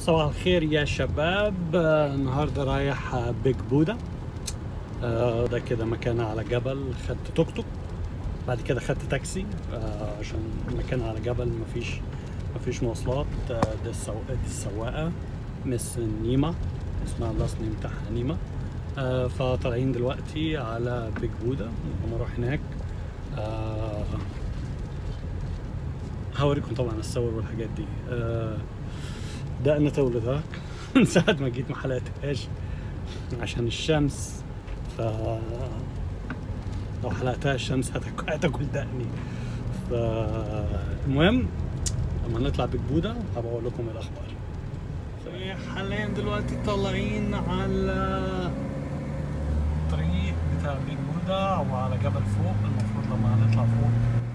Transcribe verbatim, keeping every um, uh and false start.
صباح الخير يا شباب. آه، النهارده رايح آه، بيج بودا. آه، ده كده مكان على جبل. خدت توك توك، بعد كده خدت تاكسي آه، عشان مكان على جبل مفيش مفيش مواصلات. آه، دي السو- دي السواقة مس نيمة، اسمها اللاست نيم بتاعها نيمة. آه، فطالعين دلوقتي على بيج بودا ونروح هناك. آه، هوريكم طبعا الصور والحاجات دي. آه، ده انا تولد ها من ساعة ما جيت ما حلقتهاش عشان الشمس. ف لو حلقتها الشمس هتاكل هتاكل دقني. فالمهم لما نطلع بيج بودا هبقى اقول لكم الاخبار. حاليا دلوقتي طالعين على الطريق بتاع بيج بودا وعلى جبل فوق. المفروض لما هنطلع فوق